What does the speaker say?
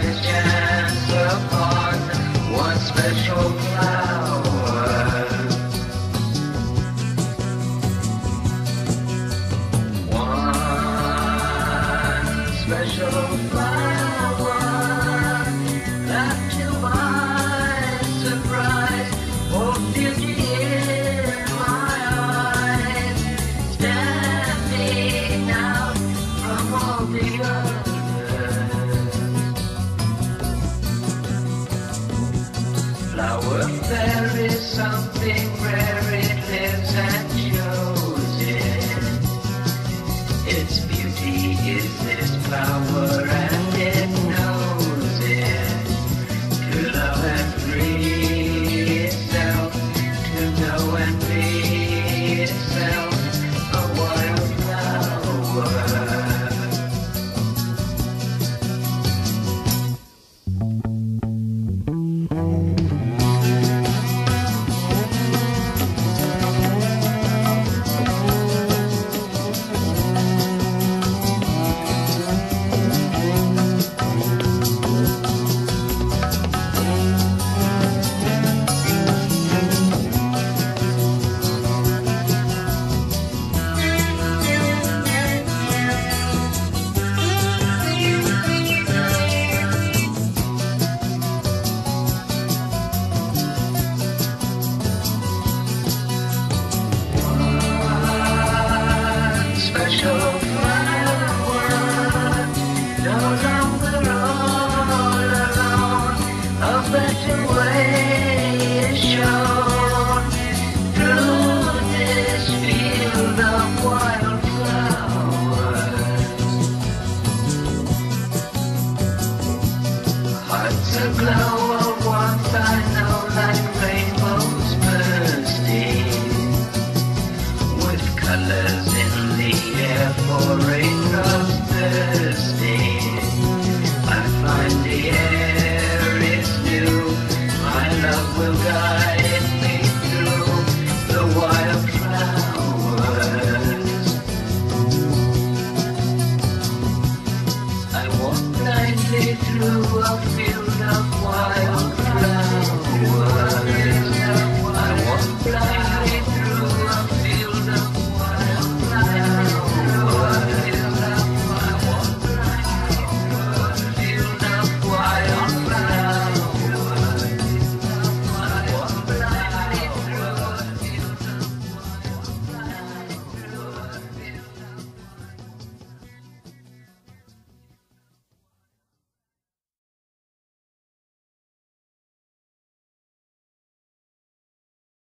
chance upon one special flower. One special flower that to my surprise, oh beauty in my eyes, standing out from all the others. Flower, there is something rare, it lives and shows it. Its beauty is this flower and it knows it. To love and free itself, to know and be itself, a wild flower. Special flower, no longer all alone, a better way is shown through this field of wildflowers. Hearts aglow of warmth, I know, like rainbows bursting, with colors in the air for raindrops thirsting. I find the air is new, my love will guide me through the wildflowers. I walk blindly through a